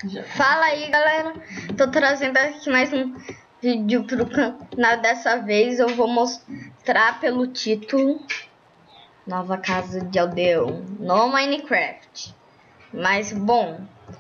Fala aí, galera, tô trazendo aqui mais um vídeo pro canal. Dessa vez eu vou mostrar pelo título Nova Casa de Aldeão no Minecraft. Mas bom,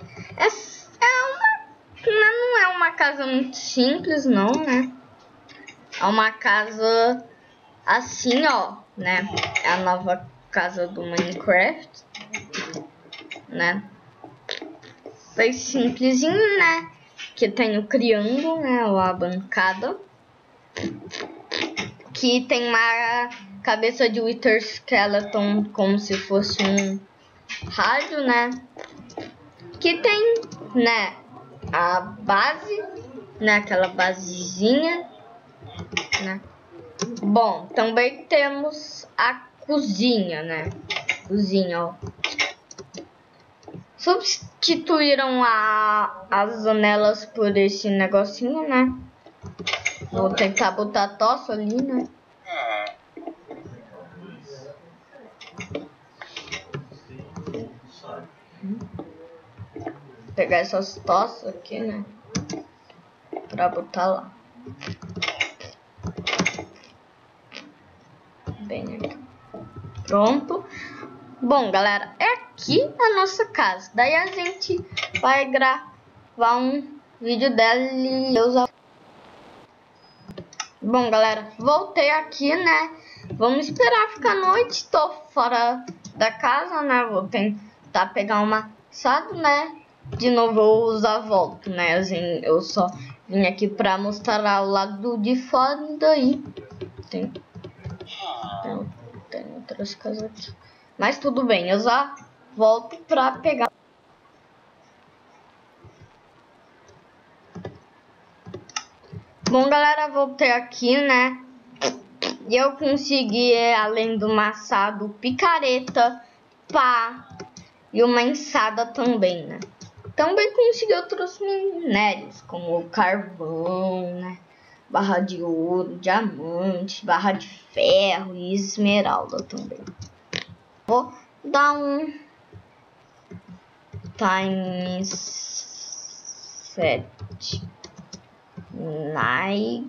não é uma casa muito simples não, né? É uma casa assim, ó, né? É a nova casa do Minecraft, né? Bem simplesinho, né? Que tem o triângulo, né? A bancada. Que tem uma cabeça de Wither Skeleton como se fosse um rádio, né? Que tem, né? A base, né? Aquela basezinha, né? Bom, também temos a cozinha, né? Cozinha, ó. Substituíram as janelas por esse negocinho, né? Vou tentar botar a tocha ali, né? Pegar essas tochas aqui, né? Pra botar lá. Bem aqui. Pronto. Bom, galera, é aqui a nossa casa. Daí a gente vai gravar um vídeo dela e eu usar. Bom, galera, voltei aqui, né? Vamos esperar ficar noite. Tô fora da casa, né? Vou tentar pegar uma assado, né? De novo eu usar volta, né? Assim, eu só vim aqui pra mostrar o lado de fora. Daí tem outras casas aqui. Mas tudo bem, eu já volto pra pegar. Bom, galera, voltei aqui, né? E eu consegui, além do maçado, picareta, pá e uma enxada também, né? Também consegui outros minérios, como carvão, né? Barra de ouro, diamante, barra de ferro e esmeralda também. Vou dar um times 7 night.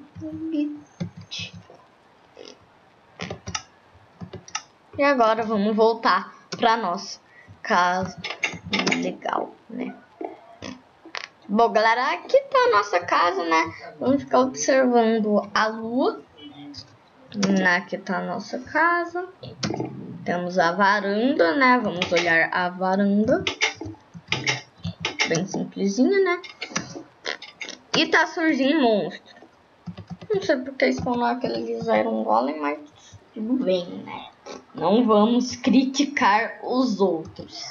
E agora vamos voltar para nossa casa legal, né? Bom, galera, aqui tá a nossa casa, né? Vamos ficar observando a lua. Aqui tá a nossa casa. Temos a varanda, né? Vamos olhar a varanda. Bem simplesinha, né? E tá surgindo monstro. Não sei porque spawnou aqueles Iron Golem, mas tudo bem, né? Não vamos criticar os outros.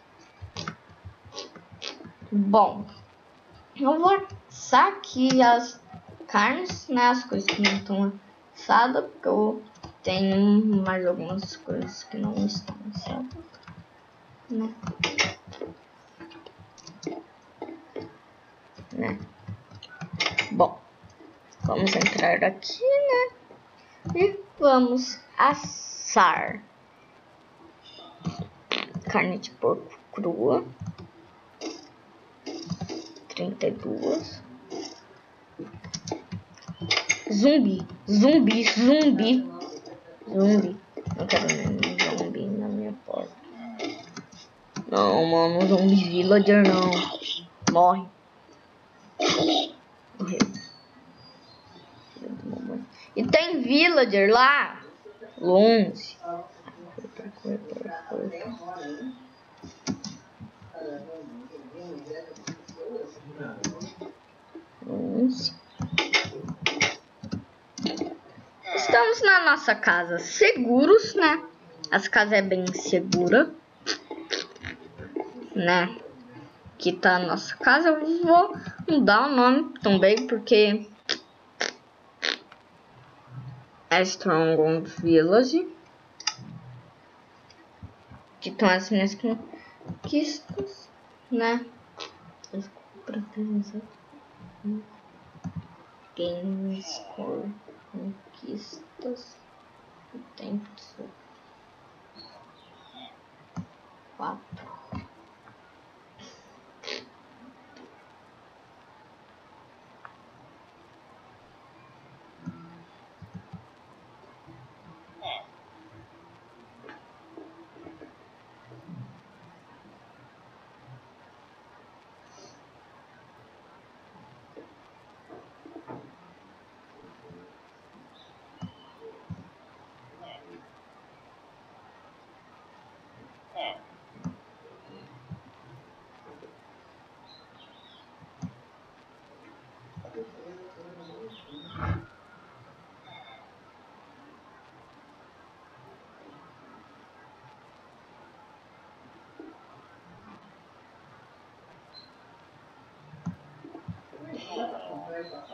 Bom, eu vou assar aqui as carnes, né? As coisas que não estão assadas, porque eu tenho mais algumas coisas que não estão assadas, né? Bom, vamos entrar aqui, né? E vamos assar carne de porco crua. 32. Zumbi. Não quero nenhum zumbi na minha porta. Não, mano, zumbi villager não. Morre. Morreu. E tem villager lá. Longe. Estamos na nossa casa seguros, né? Essa casa é bem segura, né? Aqui tá a nossa casa. Eu vou mudar o nome também, porque é Stronghold Village. Aqui estão as minhas conquistas, né? Game Score, conquistas, tempo 4.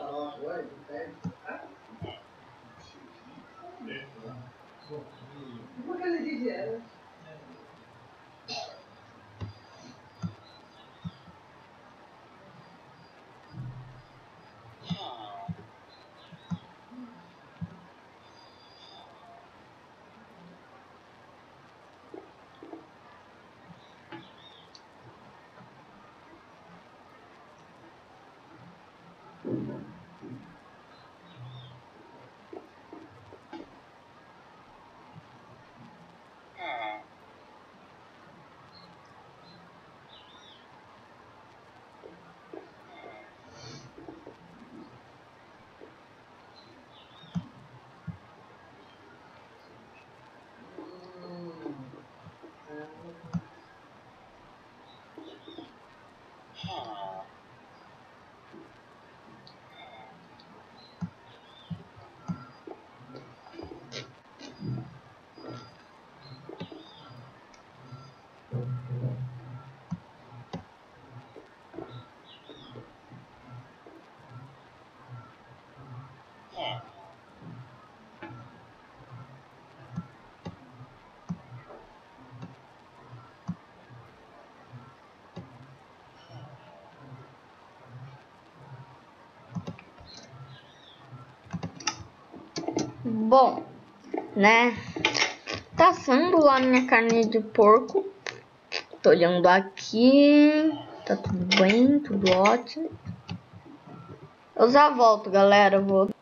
Bom, né? Tá assando lá minha carne de porco. Tô olhando aqui. Tá tudo bem, tudo ótimo. Eu já volto, galera. Eu vou